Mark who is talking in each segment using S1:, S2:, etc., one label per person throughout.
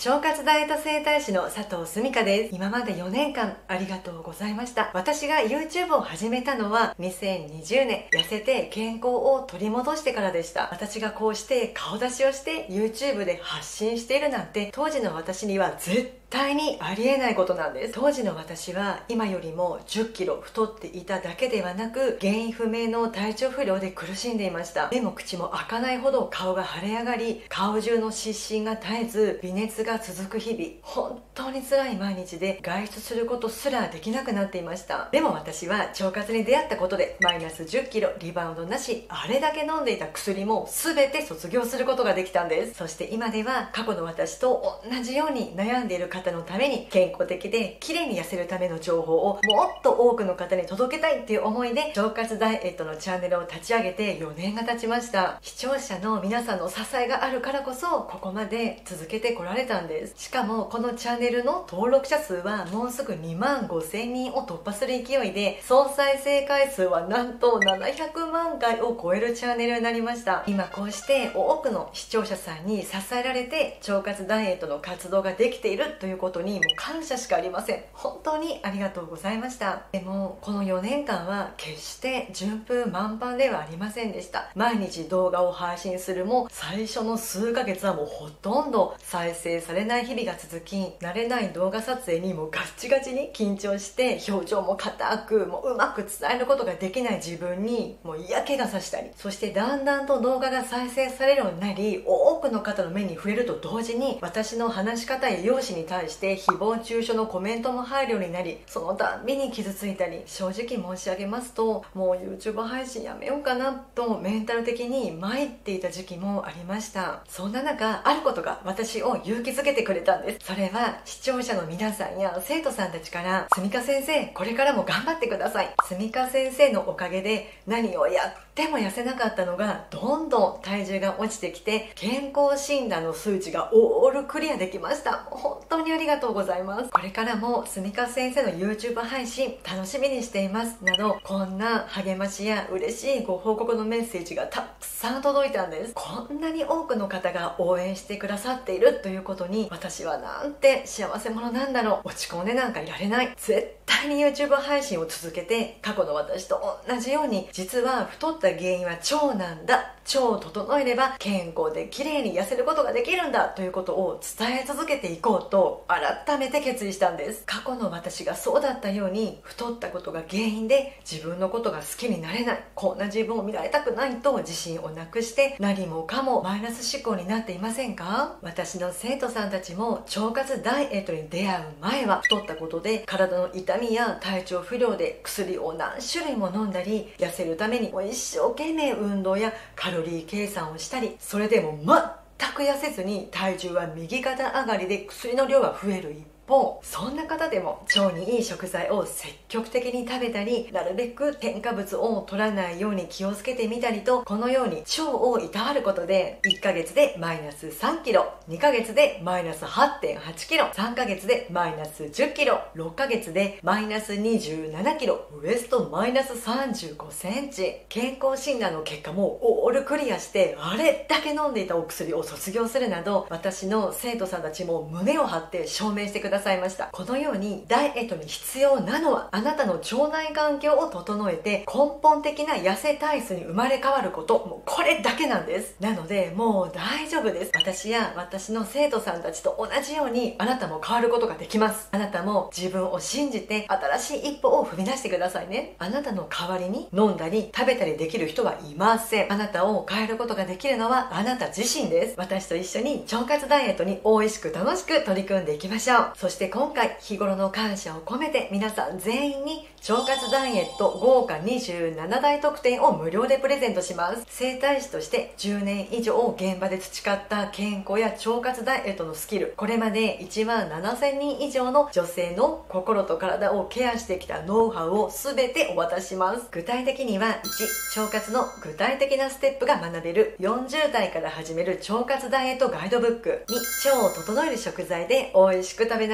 S1: 腸活ダイエット整体師の佐藤すみかです。今まで4年間ありがとうございました。私が YouTube を始めたのは2020年、痩せて健康を取り戻してからでした。私がこうして顔出しをして YouTube で発信しているなんて、当時の私には絶対にありえないことなんです。当時の私は今よりも10キロ太っていただけではなく、原因不明の体調不良で苦しんでいました。目も口も開かないほど顔が腫れ上がり、顔中の湿疹が絶えず微熱が続く日々、本当に辛い毎日で外出することすらできなくなっていました。でも私は腸活に出会ったことでマイナス10キロリバウンドなし、あれだけ飲んでいた薬も全て卒業することができたんです。そして今では過去の私と同じように悩んでいる方のために、健康的で綺麗に痩せるための情報をもっと多くの方に届けたいっていう思いで腸活ダイエットのチャンネルを立ち上げて4年が経ちました。視聴者の皆さんの支えがあるからこそここまで続けてこられたんです。しかもこのチャンネルの登録者数はもうすぐ2万5000人を突破する勢いで、総再生回数はなんと700万回を超えるチャンネルになりました。今こうして多くの視聴者さんに支えられて腸活ダイエットの活動ができているということにもう感謝しかありません。本当にありがとうございました。でもこの4年間は決して順風満帆ではありませんでした。毎日動画を配信するも最初の数ヶ月はもうほとんど再生されない日々が続き、慣れない動画撮影にもガッチガチに緊張して表情も硬く、もううまく伝えることができない自分にもう嫌気がさしたり、そしてだんだんと動画が再生されるようになり、多くの方の目に触れると同時に私の話し方や容姿に対して誹謗中傷のコメントも入るようになり、そのたんびに傷ついたり、正直申し上げますともう YouTube 配信やめようかなとメンタル的に参っていた時期もありました。そんな中、あることが私を勇気づけてくれたんです。それは視聴者の皆さんや生徒さんたちから「すみか先生、これからも頑張ってください。すみか先生のおかげで何をやっても痩せなかったのがどんどん体重が落ちてきて、健康診断の数値がオールクリアできました。本当にありがとうございます。これからもすみか先生の YouTube 配信楽しみにしています」など、こんな励ましや嬉しいご報告のメッセージがたくさん届いたんです。こんなに多くの方が応援してくださっているということに、私はなんて幸せ者なんだろう。落ち込んでなんかいられない。絶対に YouTube 配信を続けて、過去の私と同じように、実は太った原因は腸なんだ、腸を整えれば健康で綺麗に痩せることができるんだということを伝え続けていこうと改めて決意したんです。過去の私がそうだったように、太ったことが原因で自分のことが好きになれない、こんな自分を見られたくないと自信をなくして何もかもマイナス思考になっていませんか？私の生徒さんたちも腸活ダイエットに出会う前は太ったことで体の痛みや体調不良で薬を何種類も飲んだり、痩せるためにもう一生懸命運動やカロリー計算をしたり、それでも全く痩せずに体重は右肩上がりで薬の量が増える一方、そんな方でも腸にいい食材を積極的に食べたり、なるべく添加物を取らないように気をつけてみたりと、このように腸をいたわることで1ヶ月でマイナス3キロ、2ヶ月でマイナス 8.8 キロ、3ヶ月でマイナス10キロ、6ヶ月でマイナス27キロ、ウエストマイナス35センチ。健康診断の結果もオールクリアして、あれだけ飲んでいたお薬を卒業するなど、私の生徒さんたちも胸を張って証明してくださいました。このようにダイエットに必要なのは、あなたの腸内環境を整えて根本的な痩せ体質に生まれ変わること、もうこれだけなんです。なのでもう大丈夫です。私や私の生徒さんたちと同じようにあなたも変わることができます。あなたも自分を信じて新しい一歩を踏み出してくださいね。あなたの代わりに飲んだり食べたりできる人はいません。あなたを変えることができるのはあなた自身です。私と一緒に腸活ダイエットに美味しく楽しく取り組んでいきましょう。そして今回日頃の感謝を込めて皆さん全員に腸活ダイエット豪華27大特典を無料でプレゼントします。整体師として10年以上現場で培った健康や腸活ダイエットのスキル、これまで1万7000人以上の女性の心と体をケアしてきたノウハウを全てお渡しします。具体的には1、腸活の具体的なステップが学べる40代から始める腸活ダイエットガイドブック。2、腸を整える食材で美味しく食べな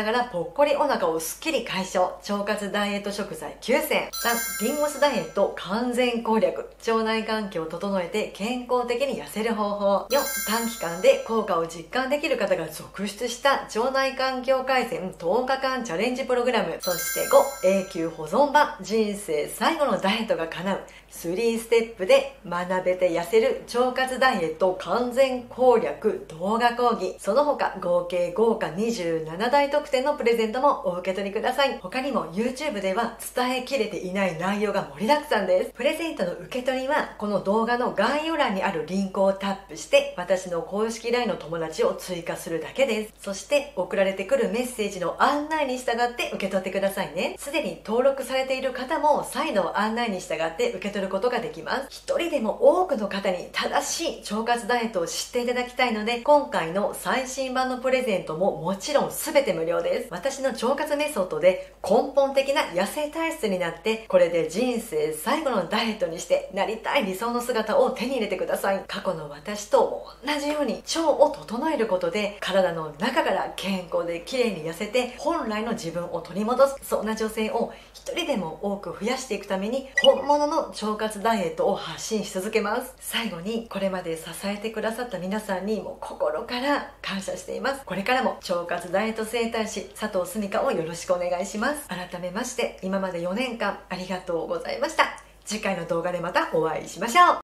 S1: ながらぽっこりお腹をすっきり解消、腸活ダイエット食材9選。3、リンゴ酢ダイエット完全攻略、腸内環境を整えて健康的に痩せる方法。4、短期間で効果を実感できる方が続出した腸内環境改善10日間チャレンジプログラム。そして5、永久保存版、人生最後のダイエットが叶う3ステップで学べて痩せる腸活ダイエット完全攻略動画講義。その他合計豪華27大特典のプレゼントもお受け取りください。他にも YouTube では伝えきれていない内容が盛りだくさんです。プレゼントの受け取りはこの動画の概要欄にあるリンクをタップして私の公式 LINE の友達を追加するだけです。そして送られてくるメッセージの案内に従って受け取ってくださいね。すでに登録されている方も再度案内に従って受け取ることができます。一人でも多くの方に正しい腸活ダイエットを知っていただきたいので、今回の最新版のプレゼントももちろん全て無料です。私の腸活メソッドで根本的な痩せ体質になって、これで人生最後のダイエットにしてなりたい理想の姿を手に入れてください。過去の私と同じように腸を整えることで体の中から健康で綺麗に痩せて本来の自分を取り戻す、そんな女性を一人でも多く増やしていくために本物の腸活ダイエットを発信し続けます。最後にこれまで支えてくださった皆さんにも心から感謝しています。これからも腸活ダイエット整体師佐藤すみかをよろしくお願いします。改めまして今まで4年間ありがとうございました。次回の動画でまたお会いしましょう。